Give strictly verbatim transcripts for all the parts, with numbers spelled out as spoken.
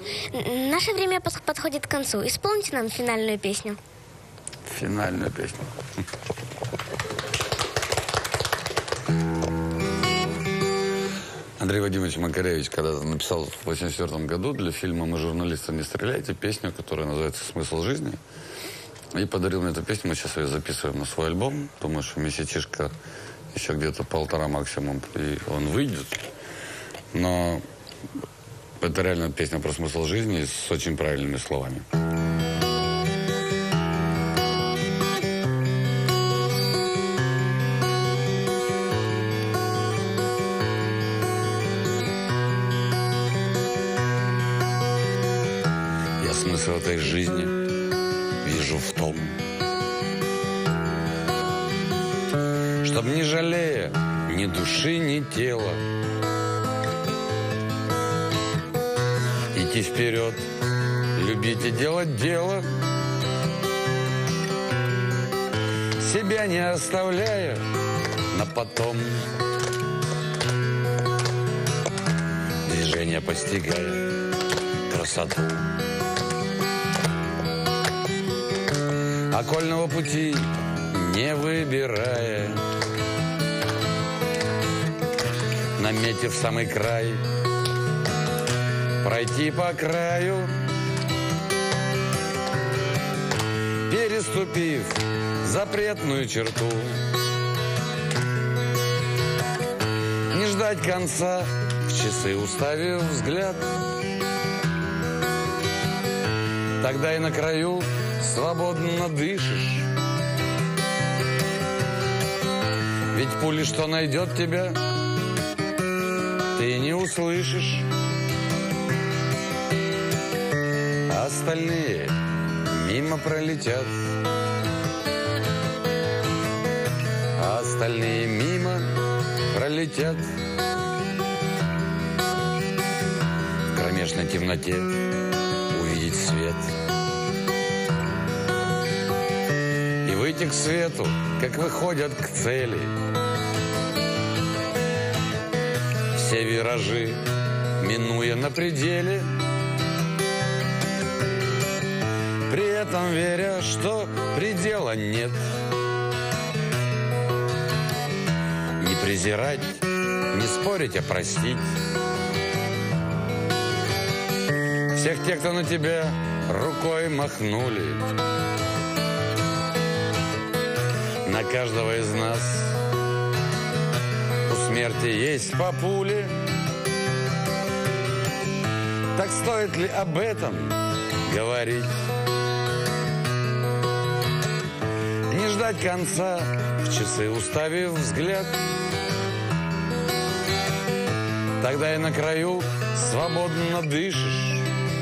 Н- Наше время пос- подходит к концу. Исполните нам финальную песню. Финальную песню. Андрей Вадимович Макаревич когда-то написал в восемьдесят четвёртом году для фильма «Мы, журналисты, не стреляйте» песню, которая называется «Смысл жизни». И подарил мне эту песню. Мы сейчас ее записываем на свой альбом. Думаю, что месячишка еще где-то полтора максимум, и он выйдет. Но это реально песня про смысл жизни с очень правильными словами. Я смысл этой жизни вижу в том, чтоб не жалея ни души, ни тела, идти вперед, любить и делать дело, себя не оставляя на потом, движение постигая красоту. Окольного пути не выбирая, наметив самый край, пройти по краю, переступив запретную черту, не ждать конца, в часы уставив взгляд, тогда и на краю свободно дышишь. Ведь пули, что найдет тебя, ты не услышишь. А остальные мимо пролетят. А остальные мимо пролетят. В кромешной темноте увидеть свет. И выйти к свету, как выходят к цели. Все виражи, минуя на пределе, при этом веря, что предела нет. Не презирать, не спорить, а простить всех тех, кто на тебя рукой махнули. На каждого из нас у смерти есть по пуле. Так стоит ли об этом говорить? Не ждать конца, в часы уставив взгляд. Тогда и на краю свободно дышишь.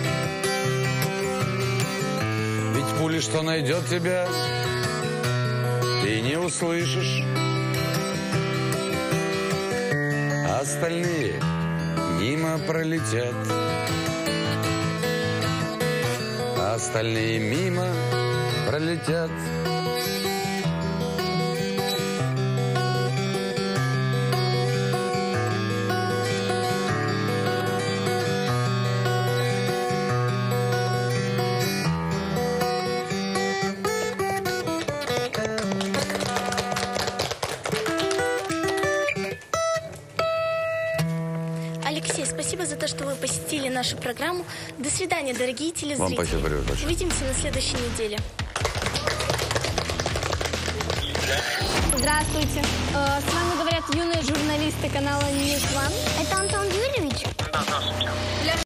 Ведь пули, что найдет тебя, ты не услышишь. А остальные мимо пролетят. А остальные мимо пролетят. Алексей, спасибо за то, что вы посетили нашу программу. До свидания, дорогие телезрители. Вам спасибо большое. Увидимся на следующей неделе. Здравствуйте. Э, С вами говорят юные журналисты канала News One. Это Антон